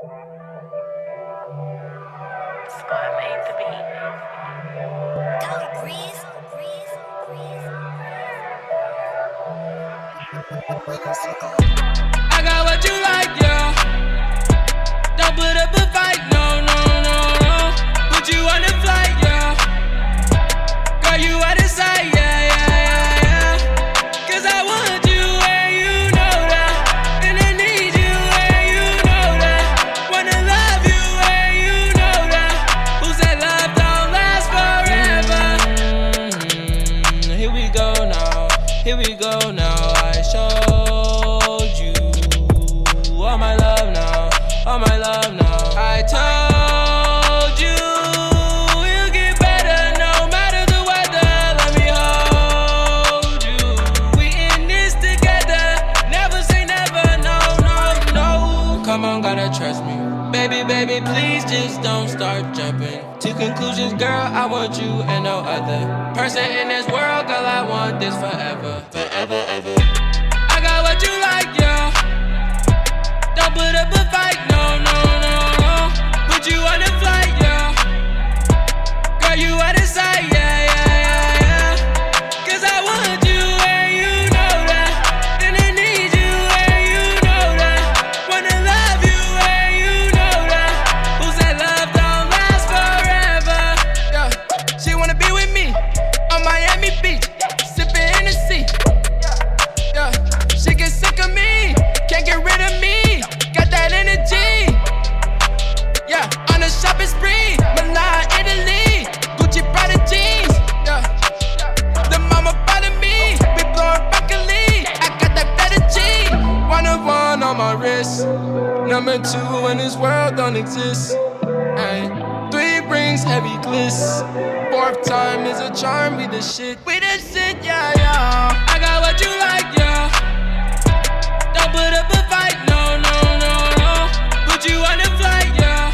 Squad made the beat. Go breeze. I got what you like, yeah. Don't put up a fight, no, no, no, no. Put you on the flight, yeah. Girl, you out of sight, yeah, yeah, yeah, yeah. Cause I want you and you know that. And I need you and you know that. Wanna love you and you know that. Who said love don't last forever? Here we go now, here we go now. I showed you all my love now, all my love now. I told you we'll get better no matter the weather. Let me hold you. We in this together. Never say never, no, no, no. Come on, gotta trust me. Baby, baby, please just don't start jumping to conclusions, girl. I want you and no other person in this world, girl. I want this forever, forever, ever. I got what you like, yeah. Don't put up a fight, no, no, no, no. Put you on the flight, yeah. Girl, you out of sight, yeah, yeah, yeah, yeah. Cause I want you and you know that. And I need you and you know that. Wanna love you and you know that. Who said love don't last forever? Yeah. She wanna be with me on Miami Beach, sipping Hennessy. Yeah. She get sick of me, can't get rid of me. Got that energy. Yeah, on a shopping spree, Milan, Italy, Gucci, Prada jeans. Yeah, the mama proud of me, we blowing broccoli. I got that better G. 1 of 1 on my wrist, number 2 when this world don't exist. Ay, 3 rings, heavy gliss. 4th time is a charm, we the shit, yeah, yeah. I got what you like, yeah. Don't put up a fight, no, no, no, no. Put you on the flight, yeah.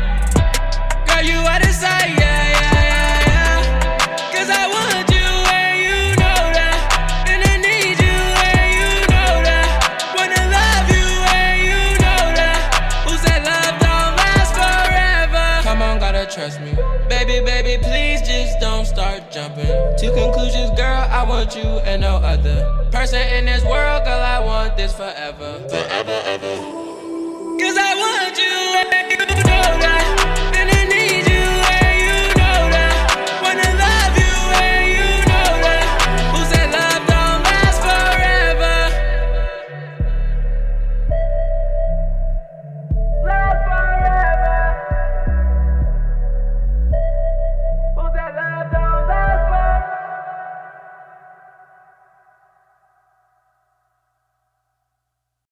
Girl, you out of sight, yeah, yeah, yeah, yeah. Cause I want you and you know that. And I need you and you know that. Wanna love you and you know that. Who said love don't last forever? Come on, gotta trust me. Baby, baby, please just don't start jumping to conclusions, girl. I want you and no other person in this world, girl. I want this forever, forever, ever.